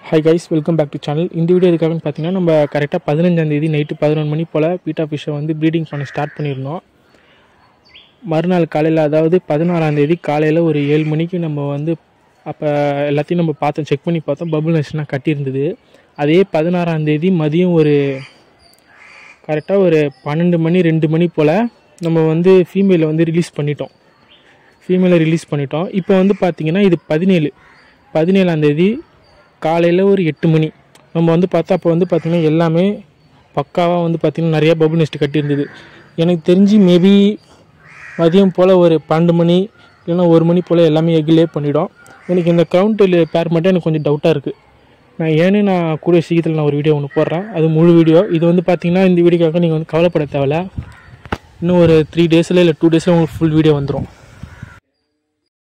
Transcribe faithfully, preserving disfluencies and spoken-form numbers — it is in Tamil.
Hi guys, welcome back to channel. இந்த வீடியோ எதுக்காகன்னு பார்த்தீங்கன்னா நம்ம கரெக்டாக பதினஞ்சாம் தேதி நைட்டு பதினொன்று மணி போல் பீட்டா ஃபிஷ்ஷை வந்து ப்ரீடிங் பண்ண ஸ்டார்ட் பண்ணியிருந்தோம். மறுநாள் காலையில் அதாவது பதினாறாம் தேதி காலையில் ஒரு ஏழு மணிக்கு நம்ம வந்து அப்போ எல்லாத்தையும் நம்ம பார்த்தோம், செக் பண்ணி பார்த்தோம். பபுள் நெஸ்ட்லாம் கட்டியிருந்தது. அதே பதினாறாம் தேதி மதியம் ஒரு கரெக்டாக ஒரு பன்னெண்டு மணி ரெண்டு மணி போல் நம்ம வந்து ஃபீமேலை வந்து ரிலீஸ் பண்ணிட்டோம் ஃபீமேலை ரிலீஸ் பண்ணிட்டோம் இப்போ வந்து பார்த்திங்கன்னா இது பதினேழு பதினேழாம் தேதி காலையில் ஒரு எட்டு மணி நம்ம வந்து பார்த்தா அப்போ வந்து பார்த்திங்கன்னா எல்லாமே பக்காவாக வந்து பார்த்திங்கன்னா நிறையா பபுள் நெஸ்ட் கட்டியிருந்தது. எனக்கு தெரிஞ்சு மேபி மதியம் போல் ஒரு பன்னெண்டு மணி இல்லைன்னா ஒரு மணி போல் எல்லாமே எக்லே பண்ணிவிடும். எனக்கு இந்த கவுண்டில் பேர் மட்டும் எனக்கு கொஞ்சம் டவுட்டாக இருக்குது. நான் ஏன்னு நான் கூடிய சீக்கிரத்தில் நான் ஒரு வீடியோ ஒன்று போடுறேன், அது முழு வீடியோ. இது வந்து பார்த்திங்கன்னா இந்த வீடியோக்காக நீங்கள் வந்து கவலைப்பட தேவையில்ல. இன்னும் ஒரு த்ரீ டேஸில் இல்லை டூ டேஸில் உங்களுக்கு ஃபுல் வீடியோ வந்துடும்.